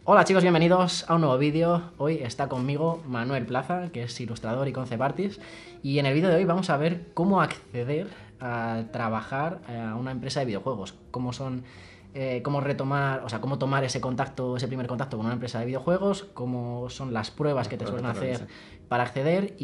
Hola chicos, bienvenidos a un nuevo vídeo. Hoy está conmigo Manuel Plaza, que es ilustrador y concept artist. Y en el vídeo de hoy vamos a ver cómo acceder a trabajar a una empresa de videojuegos. Cómo retomar, o sea, cómo tomar ese contacto, ese primer contacto con una empresa de videojuegos, cómo son las pruebas que te suelen hacer para acceder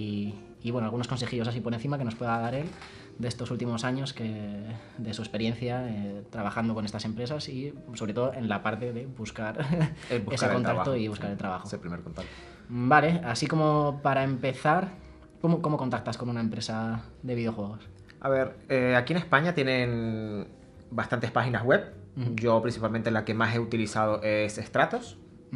y bueno, algunos consejillos así por encima que nos pueda dar él de estos últimos años, de su experiencia trabajando con estas empresas y sobre todo en la parte de buscar ese contacto y buscar el trabajo. Ese primer contacto. Vale, así como para empezar, ¿cómo contactas con una empresa de videojuegos? A ver, aquí en España tienen bastantes páginas web. Yo principalmente la que más he utilizado es Stratos.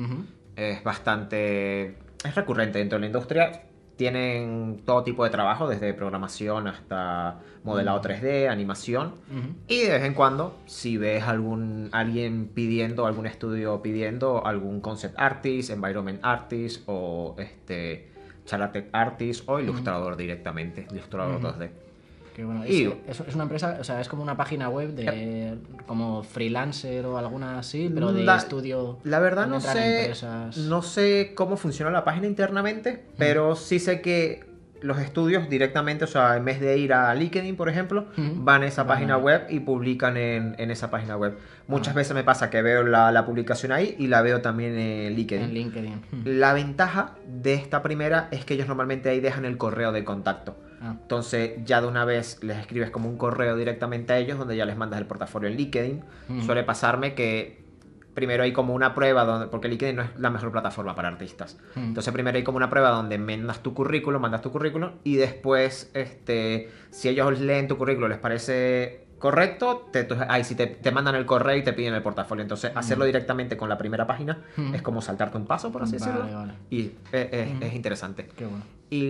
Es bastante... es recurrente dentro de la industria. Tienen todo tipo de trabajo, desde programación hasta modelado 3D, animación. Y de vez en cuando, si ves alguien pidiendo, algún estudio pidiendo algún concept artist, environment artist o character artist o ilustrador directamente, ilustrador 2D. Que bueno, Y es una empresa, o sea, es como una página web de como freelancer o alguna así, pero de La- estudio. La verdad donde no entran sé, empresas. no sé cómo funciona la página internamente, pero sí sé que los estudios directamente, o sea, en vez de ir a LinkedIn, por ejemplo, van a esa Van página ahí. web y publican en esa página web. Muchas Ah. veces me pasa que veo la publicación ahí y la veo también en LinkedIn. En LinkedIn. La ventaja de esta primera es que ellos normalmente ahí dejan el correo de contacto. Ah. Entonces ya de una vez les escribes como un correo directamente a ellos donde ya les mandas el portafolio en LinkedIn. Suele pasarme que primero hay como una prueba donde, porque LinkedIn no es la mejor plataforma para artistas. Entonces primero hay como una prueba donde mandas tu currículum y después si ellos leen tu currículum les parece correcto, ahí sí te mandan el correo y te piden el portafolio. Entonces hacerlo directamente con la primera página es como saltarte un paso, por así decirlo. Vale. Y es interesante. Qué bueno.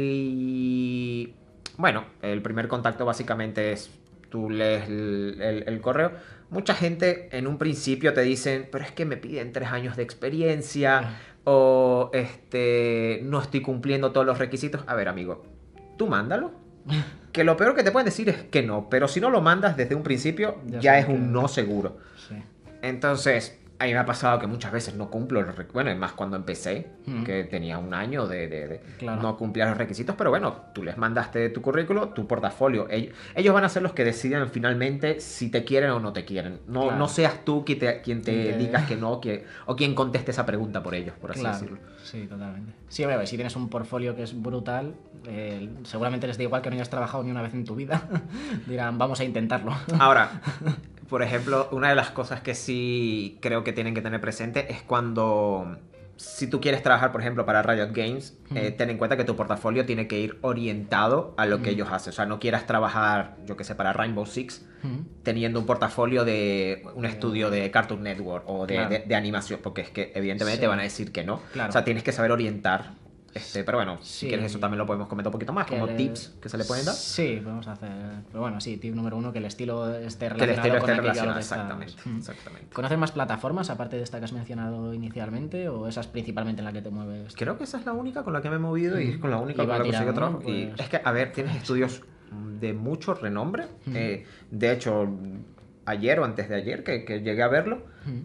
Y bueno, el primer contacto básicamente es tú lees el correo. Mucha gente en un principio te dicen, pero es que me piden 3 años de experiencia o no estoy cumpliendo todos los requisitos. A ver, amigo, tú mándalo. Que lo peor que te pueden decir es que no, pero si no lo mandas desde un principio, ya es un no seguro. Sí. Entonces, a mí me ha pasado que muchas veses no cumplo los requisitos. Bueno, es más cuando empecé, que tenía un año Claro. no cumplía los requisitos, pero bueno, tú les mandaste tu currículo, tu portafolio. Ellos van a ser los que decidan finalmente si te quieren o no te quieren. No, Claro. no seas tú quien te digas que no, o quien conteste esa pregunta por ellos, por así Claro. decirlo. Sí, totalmente. Sí, hombre, si tienes un portfolio que es brutal, seguramente les da igual que no hayas trabajado ni una vez en tu vida. Dirán, vamos a intentarlo. Ahora, por ejemplo, una de las cosas que sí creo que tienen que tener presente es cuando, si tú quieres trabajar, por ejemplo, para Riot Games, ten en cuenta que tu portafolio tiene que ir orientado a lo que ellos hacen. O sea, no quieras trabajar, yo que sé, para Rainbow Six, teniendo un portafolio de un estudio de Cartoon Network o de animación, porque es que evidentemente te van a decir que no. Claro. O sea, tienes que saber orientar. Pero bueno, Sí. si quieres eso también lo podemos comentar un poquito más, como tips que se le pueden dar. Sí, podemos hacer. Pero bueno, sí, tip número 1, que el estilo esté Que el relacionado estilo con esté aquello relacionado, que estás- exactamente, exactamente. ¿Conoces más plataformas aparte de esta que has mencionado inicialmente o esa es principalmente en la que te mueves? Creo que esa es la única con la que me he movido y es con la única Y con va la que consigo tirando, trabajo. ¿no? Y Pues- es que, a ver, tienes estudios de mucho renombre. De hecho, ayer o antes de ayer que llegué a verlo,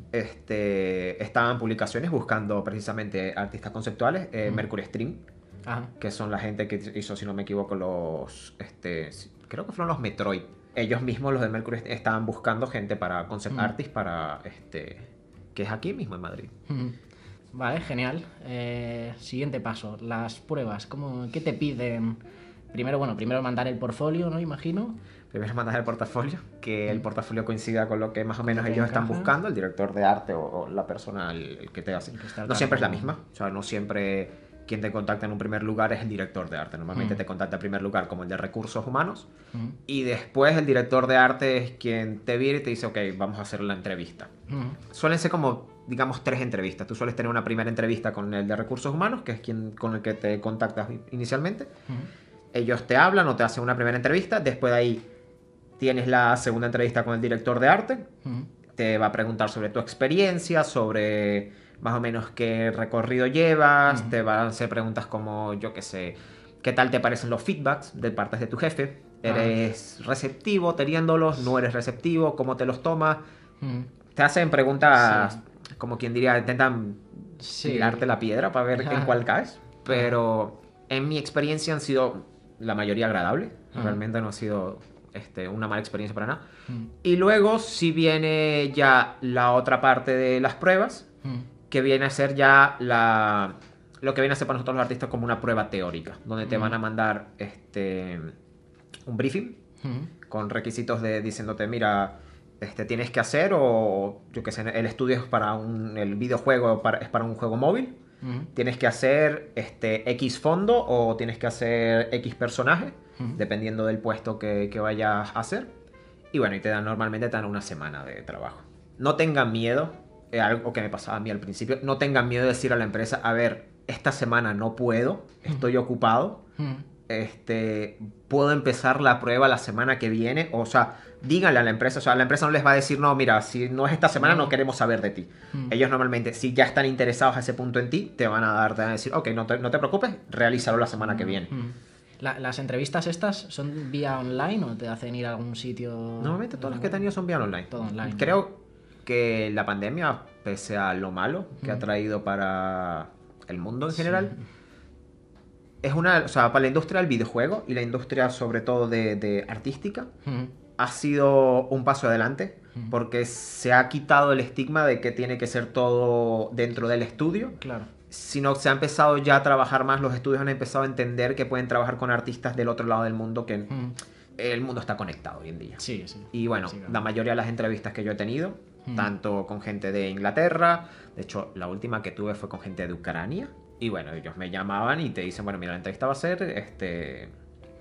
estaban publicaciones buscando precisamente artistas conceptuales, Mercury Stream, Ajá. que son la gente que hizo, si no me equivoco, creo que fueron los Metroid. Ellos mismos, los de Mercury, estaban buscando gente para concept artist para que es aquí mismo en Madrid. Vale, genial. Siguiente paso, las pruebas. ¿Qué te piden? Primero mandar el portfolio, ¿no? Imagino. Primero mandas el portafolio, que el portafolio coincida con lo que más o menos lo que ellos están encaja. buscando, el director de arte o la persona el que te hace. El que está al No siempre es la cargo. misma, o sea, no siempre quien te contacta en un primer lugar es el director de arte. Normalmente te contacta en primer lugar como el de recursos humanos y después el director de arte es quien te viene y te dice, ok, vamos a hacer la entrevista. Suelen ser como, digamos, 3 entrevistas. Tú sueles tener una primera entrevista con el de recursos humanos, que es con el que te contactas inicialmente. Ellos te hablan o te hacen una primera entrevista, después de ahí tienes la segunda entrevista con el director de arte. Te va a preguntar sobre tu experiencia, sobre más o menos qué recorrido llevas. Te va a hacer preguntas como, yo qué sé, qué tal te parecen los feedbacks de partes de tu jefe. ¿Eres receptivo teniéndolos? ¿No eres receptivo? ¿Cómo te los tomas? Te hacen preguntas como quien diría, intentan tirarte la piedra para ver en cuál caes. Pero en mi experiencia han sido la mayoría agradables. Realmente no ha sido una mala experiencia para nada. Y luego si viene ya la otra parte de las pruebas, que viene a ser ya lo que viene a ser para nosotros los artistas como una prueba teórica, donde te van a mandar un briefing con requisitos diciéndote, mira, tienes que hacer, o yo que sé, el estudio es el videojuego es para un juego móvil. Tienes que hacer X fondo o tienes que hacer X personaje, dependiendo del puesto que vayas a hacer. Y bueno, normalmente te dan una semana de trabajo. No tengan miedo, algo que me pasaba a mí al principio, no tengan miedo de decir a la empresa, a ver, esta semana no puedo, estoy ocupado, puedo empezar la prueba la semana que viene. O sea, díganle a la empresa, o sea, la empresa no les va a decir, no, mira, si no es esta semana no queremos saber de ti. Ellos normalmente, si ya están interesados a ese punto en ti, te van a decir, ok, no te preocupes, realízalo la semana que viene. ¿Las entrevistas estas son vía online o te hacen ir a algún sitio? Normalmente todas las que he tenido son vía online. Todo online. Creo que la pandemia, pese a lo malo que ha traído para el mundo en general, es o sea, para la industria del videojuego y la industria sobre todo de artística, ha sido un paso adelante, porque se ha quitado el estigma de que tiene que ser todo dentro del estudio. Claro. Sino que se ha empezado ya a trabajar más, los estudios han empezado a entender que pueden trabajar con artistas del otro lado del mundo, que el mundo está conectado hoy en día. Sí, sí. Y bueno, sí, claro, la mayoría de las entrevistas que yo he tenido, tanto con gente de Inglaterra, de hecho la última que tuve fue con gente de Ucrania, y bueno, ellos me llamaban y te dicen, bueno, mira, la entrevista va a ser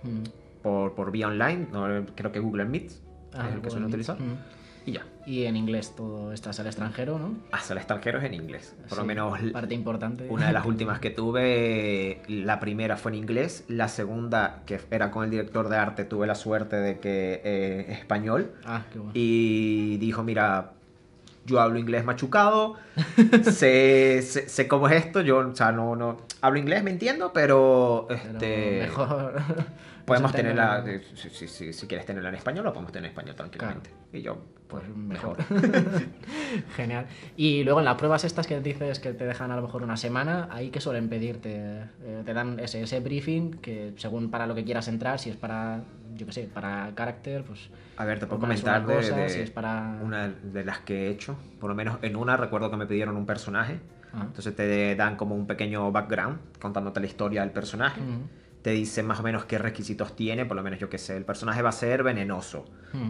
por vía online, no, creo que Google Meet es el que suelen utilizar. Y ya. Y en inglés todo estás al extranjero, ¿no? Hasta el extranjero es en inglés. Por lo menos. Parte importante. Una de las últimas que tuve, la primera fue en inglés. La segunda, que era con el director de arte, tuve la suerte de que español. Ah, qué bueno. Y dijo, mira, yo hablo inglés machucado, sé cómo es esto, yo, o sea, no hablo inglés, me entiendo, pero mejor. Podemos tenerla, si quieres tenerla en español, lo podemos tener en español tranquilamente. Claro. Y yo, pues mejor. Genial. Y luego en las pruebas estas que dices que te dejan a lo mejor una semana, ahí que suelen pedirte, te dan ese briefing que según para lo que quieras entrar, si es para, yo qué sé, para carácter, pues... A ver, te puedo comentar si es para... una de las que he hecho. Por lo menos en una recuerdo que me pidieron un personaje. Entonces te dan como un pequeño background contándote la historia del personaje. Te dicen más o menos qué requisitos tiene, por lo menos yo que sé, el personaje va a ser venenoso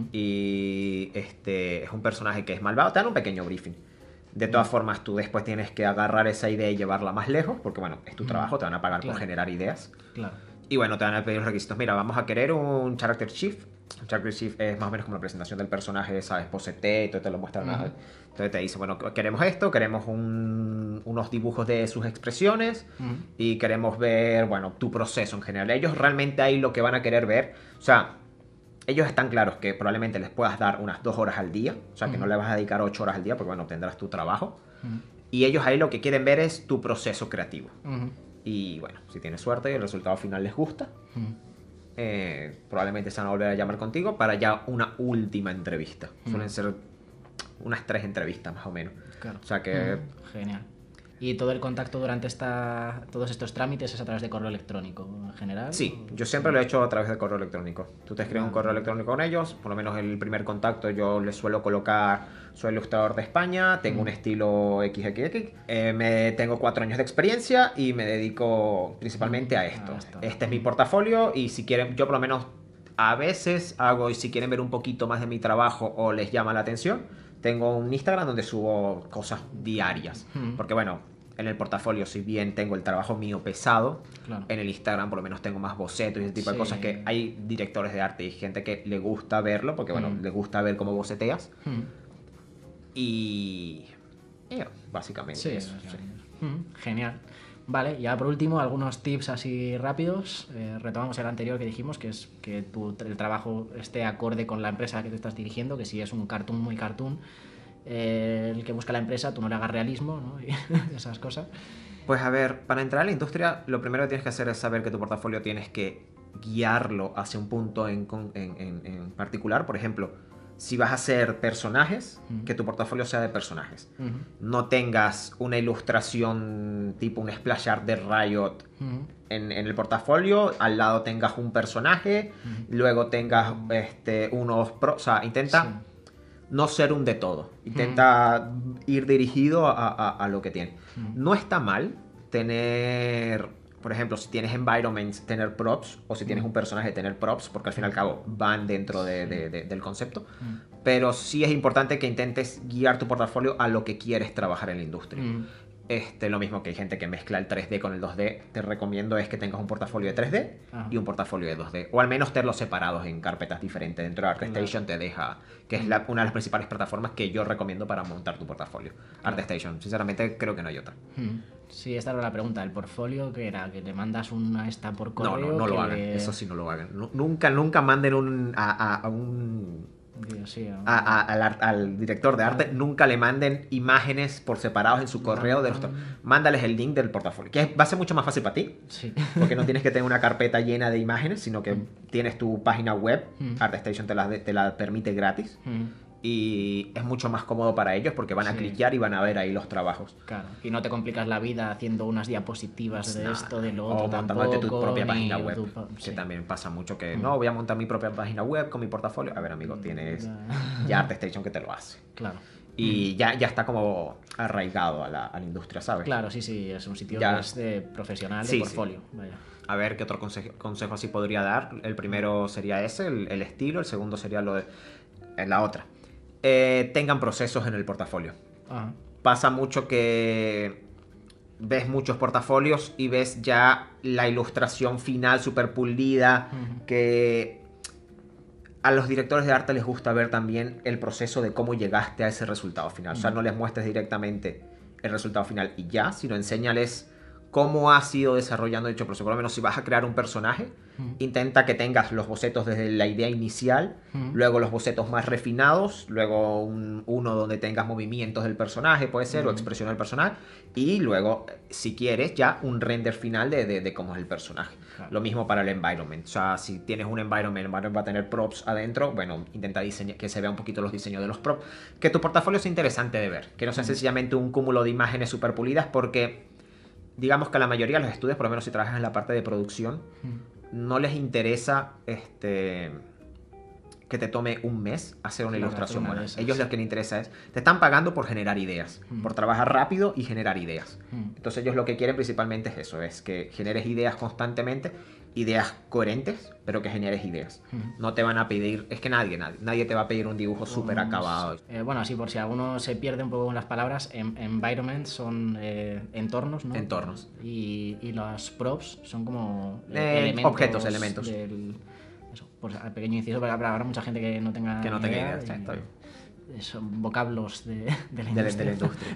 y es un personaje que es malvado, te dan un pequeño briefing. De todas formas, tú después tienes que agarrar esa idea y llevarla más lejos, porque bueno, es tu trabajo, te van a pagar por generar ideas. Claro. Y bueno, te van a pedir los requisitos. Mira, vamos a querer un character sheet. Un character sheet es más o menos como la presentación del personaje, ¿sabes? Posete, y todo te lo muestran. Entonces te dice, bueno, queremos esto, queremos unos dibujos de sus expresiones y queremos ver, bueno, tu proceso en general. Ellos realmente ahí lo que van a querer ver, o sea, ellos están claros que probablemente les puedas dar unas 2 horas al día, o sea, que no le vas a dedicar 8 horas al día porque, bueno, tendrás tu trabajo. Y ellos ahí lo que quieren ver es tu proceso creativo. Y bueno, si tienes suerte y el resultado final les gusta, probablemente se van a volver a llamar contigo para ya una última entrevista. Suelen ser unas 3 entrevistas más o menos. Claro. O sea que... Genial. ¿Y todo el contacto durante todos estos trámites es a través de correo electrónico en general? Sí, yo siempre lo he hecho a través de correo electrónico. Tú te escribes un correo electrónico con ellos, por lo menos el primer contacto yo les suelo colocar, soy ilustrador de España, tengo un estilo XXX, tengo 4 años de experiencia y me dedico principalmente a esto. Este es mi portafolio y si quieren, yo por lo menos a veces hago, y si quieren ver un poquito más de mi trabajo o les llama la atención, tengo un Instagram donde subo cosas diarias. Porque bueno, en el portafolio, si bien tengo el trabajo mío pesado, en el Instagram por lo menos tengo más bocetos y ese tipo de cosas que hay directores de arte y gente que le gusta verlo, porque bueno, le gusta ver cómo boceteas. Y básicamente eso. Genial. Vale, ya por último, algunos tips así rápidos. Retomamos el anterior que dijimos, que es que el trabajo esté acorde con la empresa que te estás dirigiendo, que si es un cartoon muy cartoon, el que busca la empresa, tú no le hagas realismo, ¿no? Y esas cosas. Pues a ver, para entrar a la industria, lo primero que tienes que hacer es saber que tu portafolio tienes que guiarlo hacia un punto en particular. Por ejemplo, si vas a hacer personajes, que tu portafolio sea de personajes. No tengas una ilustración tipo un splash art de Riot en el portafolio, al lado tengas un personaje, luego tengas unos pros, o sea, intenta no ser un de todo, intenta ir dirigido a lo que tiene. No está mal tener, por ejemplo, si tienes environments, tener props, o si tienes un personaje, tener props, porque al fin y al cabo van dentro del concepto. Pero sí es importante que intentes guiar tu portafolio a lo que quieres trabajar en la industria. Lo mismo que hay gente que mezcla el 3D con el 2D, te recomiendo es que tengas un portafolio de 3D y un portafolio de 2D, o al menos tenerlos separados en carpetas diferentes. Dentro de ArtStation te deja, que es una de las principales plataformas que yo recomiendo para montar tu portafolio. ArtStation, sinceramente creo que no hay otra. Sí, esta era la pregunta. ¿El portfolio que era? ¿Que le mandas una esta por correo? No lo hagan, eso sí no lo hagan. Nunca manden a un... Sí, al director de arte, nunca le manden imágenes por separados en su correo. Mándales el link del portafolio, que va a ser mucho más fácil para ti, porque no tienes que tener una carpeta llena de imágenes, sino que tienes tu página web. ArtStation te la permite gratis. Y es mucho más cómodo para ellos porque van a cliquear y van a ver ahí los trabajos. Claro, y no te complicas la vida haciendo unas diapositivas de esto, de lo otro. O montándote tu propia página web, que también pasa mucho que no, voy a montar mi propia página web con mi portafolio. A ver, amigo, tienes ya ArtStation que te lo hace. Claro. Y ya está como arraigado a la industria, ¿sabes? Claro, sí, es un sitio que es de profesional, de portfolio. Vaya. A ver qué otro consejo así podría dar. El primero sería ese, el estilo. El segundo sería lo de la otra. Tengan procesos en el portafolio. Pasa mucho que ves muchos portafolios y ves ya la ilustración final súper pulida, que a los directores de arte les gusta ver también el proceso de cómo llegaste a ese resultado final. O sea, no les muestres directamente el resultado final y ya, sino enséñales cómo has ido desarrollando dicho proceso. Por lo menos si vas a crear un personaje, intenta que tengas los bocetos desde la idea inicial, luego los bocetos más refinados, luego uno donde tengas movimientos del personaje, puede ser, o expresión del personaje, y luego, si quieres, ya un render final de cómo es el personaje. Claro. Lo mismo para el environment. O sea, si tienes un environment va a tener props adentro, bueno, intenta diseñar que se vean un poquito los diseños de los props, que tu portafolio sea interesante de ver, que no sea sencillamente un cúmulo de imágenes super pulidas, porque digamos que a la mayoría de los estudios, por lo menos si trabajas en la parte de producción, no les interesa que te tome un mes hacer una ilustración buena. Ellos lo que les interesa es, te están pagando por generar ideas, por trabajar rápido y generar ideas. Entonces ellos lo que quieren principalmente es eso, es que generes ideas constantemente, ideas coherentes, pero que generes ideas. No te van a pedir, es que nadie te va a pedir un dibujo súper acabado. Bueno, así por si alguno se pierde un poco con las palabras, environments son entornos, ¿no? Entornos. Y los props son como elementos. Eso, por pequeño inciso, pero habrá mucha gente que no tenga idea. Son vocablos de la industria.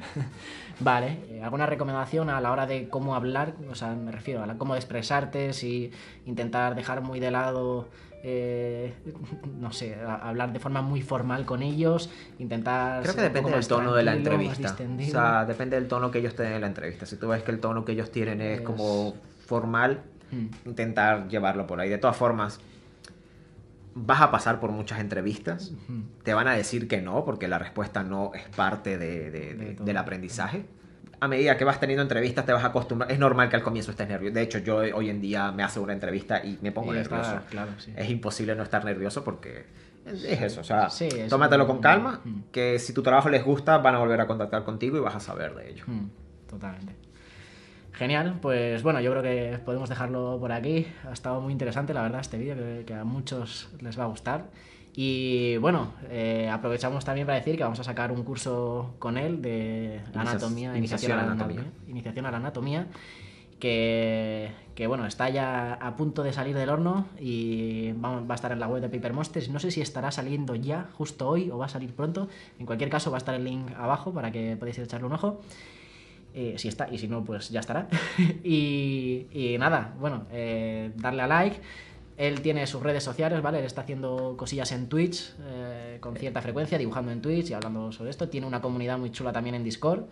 Vale, ¿alguna recomendación a la hora de cómo hablar? O sea, me refiero a cómo expresarte, si intentar dejar muy de lado, no sé, hablar de forma muy formal con ellos, intentar... Creo que depende del tono de la entrevista. O sea, depende del tono que ellos tienen en la entrevista. Si tú ves que el tono que ellos tienen es como formal, intentar llevarlo por ahí. De todas formas, vas a pasar por muchas entrevistas, te van a decir que no, porque la respuesta no es parte del aprendizaje. A medida que vas teniendo entrevistas te vas a acostumbrar. Es normal que al comienzo estés nervioso. De hecho, yo hoy en día me hace una entrevista y me pongo nervioso. Claro, sí. Es imposible no estar nervioso porque es eso. O sea, tómatelo con calma, que si tu trabajo les gusta van a volver a contactar contigo y vas a saber de ello. Totalmente. Genial, pues bueno, yo creo que podemos dejarlo por aquí. Ha estado muy interesante, la verdad, este vídeo, que a muchos les va a gustar. Y bueno, aprovechamos también para decir que vamos a sacar un curso con él de iniciación a la anatomía, que bueno, está ya a punto de salir del horno y va a estar en la web de Paper Monsters. No sé si estará saliendo ya, justo hoy, o va a salir pronto. En cualquier caso, va a estar el link abajo para que podáis echarle un ojo. Si está, y si no, pues ya estará. y nada, bueno, darle a like. Él tiene sus redes sociales, ¿vale? Él está haciendo cosillas en Twitch con cierta frecuencia, dibujando en Twitch y hablando sobre esto. Tiene una comunidad muy chula también en Discord.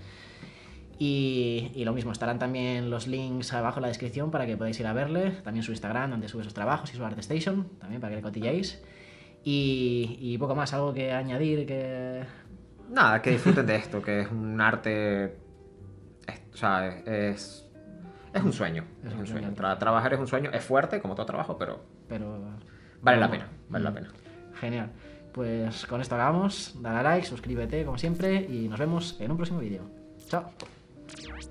Y lo mismo, estarán también los links abajo en la descripción para que podáis ir a verle. También su Instagram, donde sube sus trabajos, y su ArtStation, también para que le cotilléis. Y poco más, algo que añadir que... Nada, que disfruten de esto, que es un arte... o sea, es un sueño. Es un sueño. Trabajar es un sueño. Es fuerte, como todo trabajo, pero vale la pena. Vale la pena. Genial. Pues con esto acabamos. Dale a like, suscríbete como siempre y nos vemos en un próximo vídeo. Chao.